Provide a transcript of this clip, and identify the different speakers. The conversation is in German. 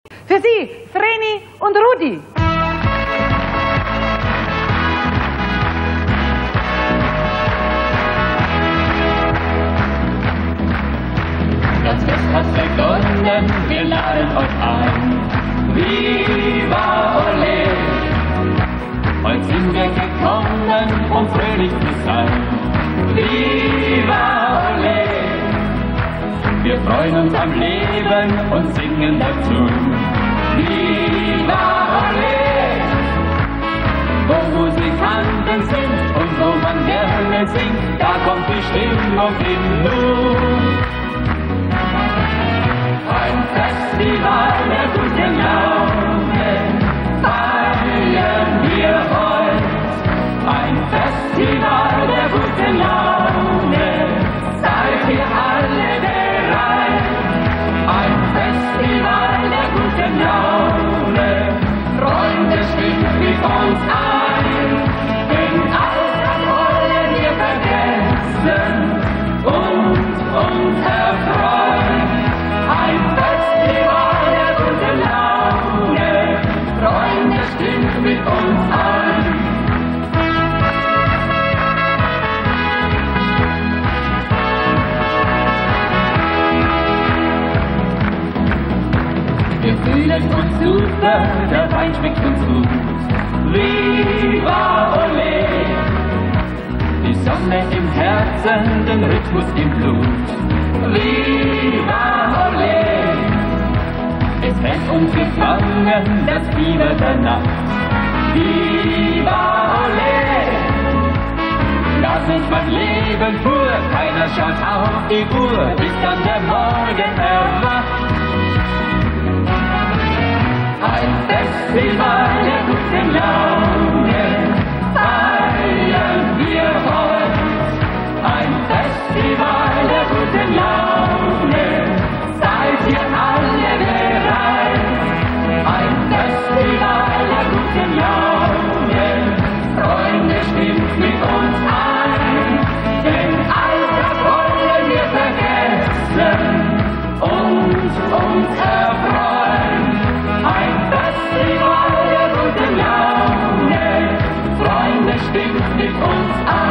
Speaker 1: Für Sie, Vreni und Rudi.
Speaker 2: Das Fest hat begonnen, wir laden euch ein. Viva Ole! Heute sind wir gekommen, um fröhlich zu sein. Viva Ole! Wir freuen uns am Leben und singen dazu. Viva Ole! Wo Musikanten sind und wo man gerne singt, da kommt die Stimmung in Nu. Ein Festival der guten Laune feiern wir heute. Ein Festival der guten Laune, seid ihr alle bereit? Ein Festival der guten Laune, Freunde, stimmt mit uns ein, denn all das wollen wir vergessen und uns erfreuen. Ein Festival der guten Laune, Freunde, stimmt mit uns ein. Wir fühlen uns super, der Wein schmeckt uns gut. Viva Ole! Die Sonne im Herzen, den Rhythmus im Blut. Viva Ole! Es hält uns gefangen, das Fieber der Nacht. Viva Ole! Lass uns mein Leben pur, keiner schaut auf die Uhr, bis dann der Morgen erwacht. Ein Festival der guten Laune feiern wir heute. Ein Festival der guten Laune, seid ihr alle bereit? Ein Festival der guten Laune, Freunde, stimmt mit uns ein, denn all das wollen wir vergessen und uns erfreuen. Ein Festival der guten Laune, Freunde, stimmt mit uns ein.